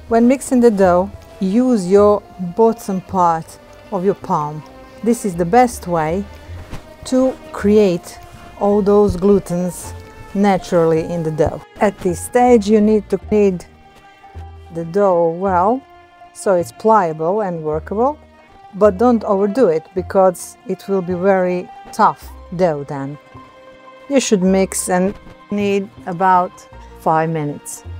When mixing the dough, use your bottom part of your palm. This is the best way to create all those glutens naturally in the dough. At this stage, you need to knead the dough well, so it's pliable and workable, but don't overdo it because it will be very tough dough then. You should mix and knead about 5 minutes.